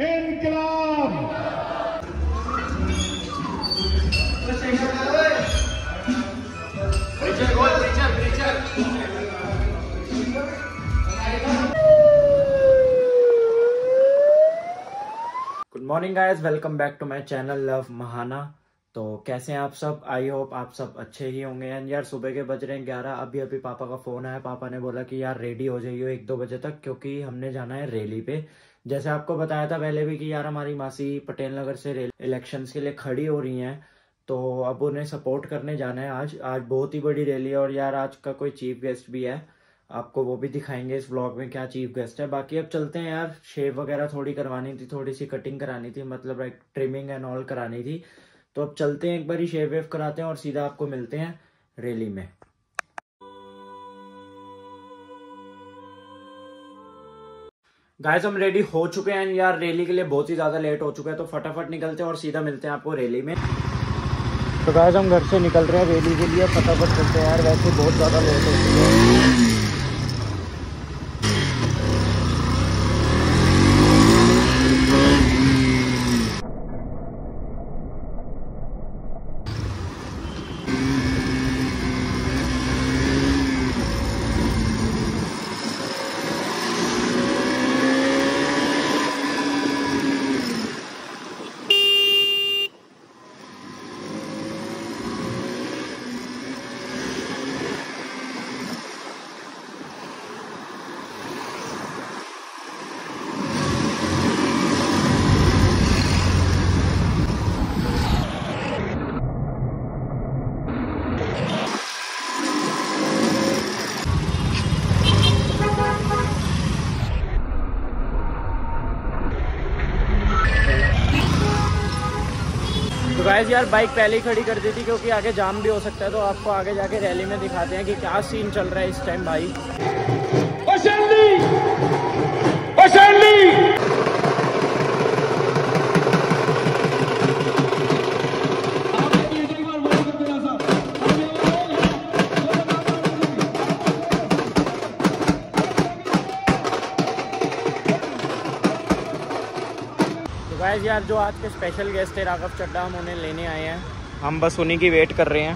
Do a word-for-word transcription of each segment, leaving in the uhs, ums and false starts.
इनकलाब। Good morning guys, welcome back to my channel love Mahana. तो कैसे हैं आप सब? आई होप आप सब अच्छे ही होंगे। एंड यार सुबह के बज रहे हैं ग्यारह। अभी अभी पापा का फोन आया। पापा ने बोला कि यार रेडी हो जाइए एक दो बजे तक, क्योंकि हमने जाना है रैली पे। जैसे आपको बताया था पहले भी कि यार हमारी मासी पटेल नगर से इलेक्शंस के लिए खड़ी हो रही हैं, तो अब उन्हें सपोर्ट करने जाना है। आज आज बहुत ही बड़ी रैली है और यार आज का कोई चीफ गेस्ट भी है, आपको वो भी दिखाएंगे इस व्लॉग में क्या चीफ गेस्ट है। बाकी अब चलते हैं यार, शेव वगैरह थोड़ी करवानी थी, थोड़ी सी कटिंग करानी थी, मतलब लाइक ट्रिमिंग एंड ऑल करानी थी। तो अब चलते हैं, एक बार ही शेव वेव कराते हैं और सीधा आपको मिलते हैं रैली में। गाइस हम रेडी हो चुके हैं यार, रैली के लिए बहुत ही ज्यादा लेट हो चुका है, तो फटाफट निकलते हैं और सीधा मिलते हैं आपको रैली में। तो गाइस हम घर से निकल रहे हैं रैली के लिए, फटाफट चलते हैं यार, वैसे बहुत ज्यादा लेट हो चुके हैं। तो गाइस यार बाइक पहले ही खड़ी कर दी थी क्योंकि आगे जाम भी हो सकता है, तो आपको आगे जाके रैली में दिखाते हैं कि क्या सीन चल रहा है इस टाइम भाई। गाइस यार जो आज के स्पेशल गेस्ट है राघव चड्ढा, हम उन्हें लेने आए हैं, हम बस उन्हीं की वेट कर रहे हैं।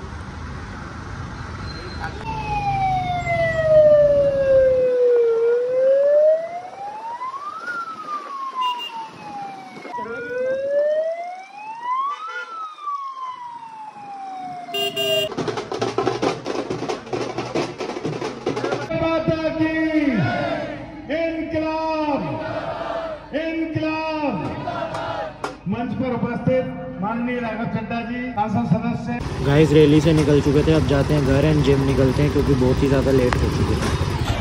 मंच पर उपस्थित माननीय राघव चड्ढा जी, संसद सदस्य। गाइस रैली से निकल चुके थे, अब जाते हैं घर एंड जिम निकलते हैं क्योंकि बहुत ही ज़्यादा लेट हो चुके हैं।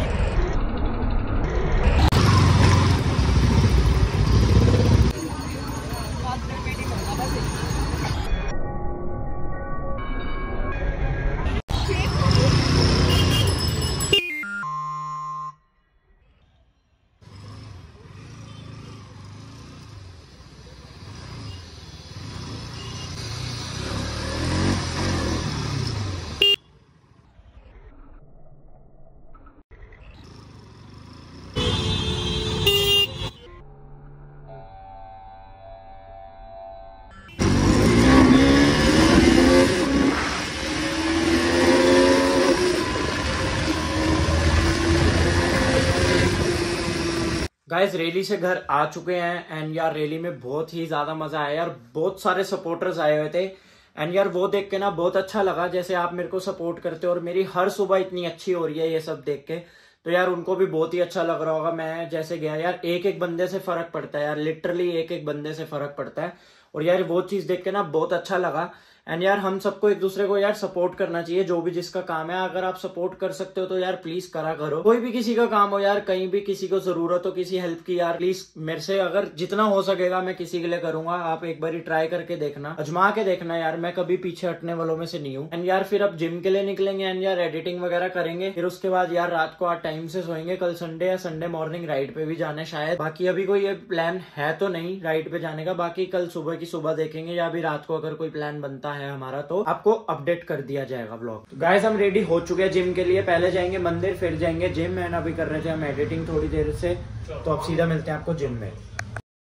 गाइस रैली से घर आ चुके हैं एंड यार रैली में बहुत ही ज्यादा मजा आया यार, बहुत सारे सपोर्टर्स आए हुए थे एंड यार वो देख के ना बहुत अच्छा लगा, जैसे आप मेरे को सपोर्ट करते हो और मेरी हर सुबह इतनी अच्छी हो रही है ये सब देख के, तो यार उनको भी बहुत ही अच्छा लग रहा होगा। मैं जैसे गया यार, एक एक बंदे से फर्क पड़ता है यार, लिटरली एक एक बंदे से फर्क पड़ता है, और यार वो चीज देख के ना बहुत अच्छा लगा। एंड यार हम सबको एक दूसरे को यार सपोर्ट करना चाहिए, जो भी जिसका काम है, अगर आप सपोर्ट कर सकते हो तो यार प्लीज करा करो। कोई भी किसी का काम हो यार, कहीं भी किसी को जरूरत हो किसी हेल्प की, यार प्लीज मेरे से अगर जितना हो सकेगा मैं किसी के लिए करूंगा। आप एक बार ट्राई करके देखना, अजमा के देखना यार, मैं कभी पीछे हटने वालों में से नहीं हूँ। एंड यार फिर अब जिम के लिए निकलेंगे एंड यार एडिटिंग वगैरह करेंगे, फिर उसके बाद यार रात को आज टाइम से सोएंगे। कल संडे है, संडे मॉर्निंग राइड पे भी जाना है शायद, बाकी अभी कोई प्लान है तो नहीं राइड पे जाने का, बाकी कल सुबह की सुबह देखेंगे या अभी रात को अगर कोई प्लान बनता है हमारा तो आपको अपडेट कर दिया जाएगा व्लॉग। तो गाइस हम रेडी हो चुके हैं जिम के लिए, पहले जाएंगे मंदिर फिर जाएंगे जिम। एंड अभी कर रहे थे हम एडिटिंग थोड़ी देर से, तो अब सीधा मिलते हैं आपको जिम में।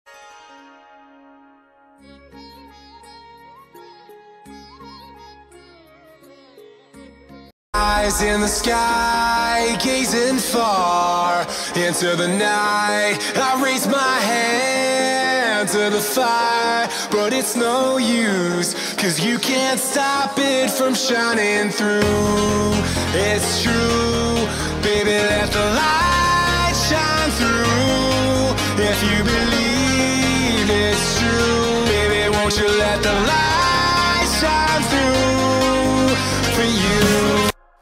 eyes in the sky, gazing far into the night. I raise my hand to the fire, but it's no use, 'cause you can't stop it from shining through. It's true, baby, let the light shine through. If you believe it's true, baby, won't you let the light shine through for you.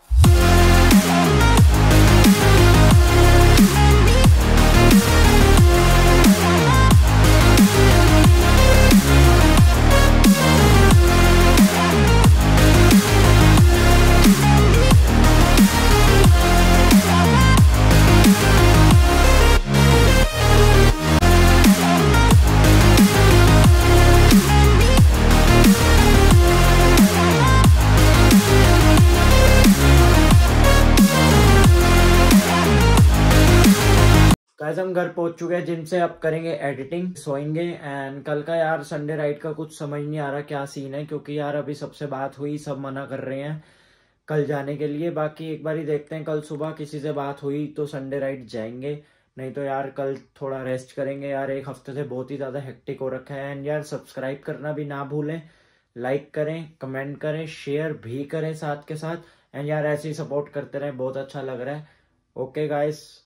Guys हम घर पहुंच चुके हैं gym से, अब करेंगे editing, सोएंगे। And कल का यार संडे राइड का कुछ समझ नहीं आ रहा क्या सीन है, क्योंकि यार अभी सबसे बात हुई, सब मना कर रहे हैं कल जाने के लिए। बाकी एक बार ही देखते हैं, कल सुबह किसी से बात हुई तो संडे राइड जाएंगे, नहीं तो यार कल थोड़ा रेस्ट करेंगे। यार एक हफ्ते से बहुत ही ज्यादा हेक्टिक हो रखा है। एंड यार सब्सक्राइब करना भी ना भूलें, लाइक करें, कमेंट करें, शेयर भी करें साथ के साथ। एंड यार ऐसे ही सपोर्ट करते रहें, बहुत अच्छा लग रहा है। Okay guys.